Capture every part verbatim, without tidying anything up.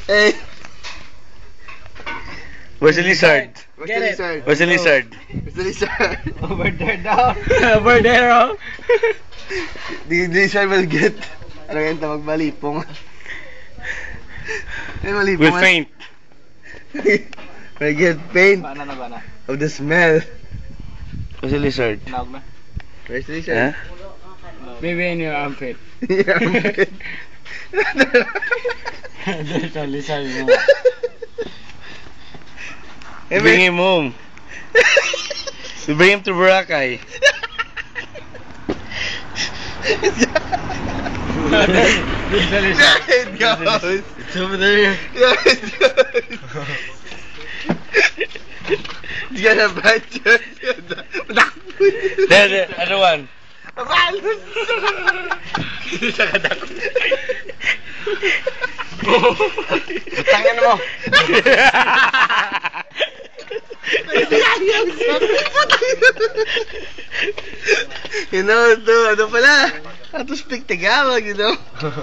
Hey. Where's the lizard? Where's the lizard? Where's the lizard? Where's the lizard? Over there daw. Over there, oh. The lizard will get... Ano yan? Tawag malipong. Ay, malipong. Will faint. Will get paint Bana na, bana. of the smell. Where's the lizard? Tinawag na. Where's the lizard? Huh? Maybe in your armpit. Yeah, armpit. There's a lizard mo. Hey, Bring him home. We bring him to Boracay. There's a lizard. There it goes. It's over there. Yeah, it goes. It's gonna bite you. There, there, other one. Tangan mo. You know, ito, ano pala? How to speak Tagalog, you know?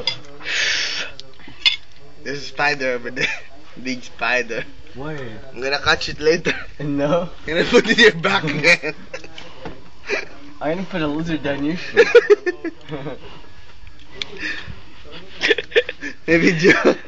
There's a spider over there. Big spider. Why? I'm gonna catch it later. No. I'm gonna put it in your back again. I'm gonna put a lizard down your shirt. Maybe Joe.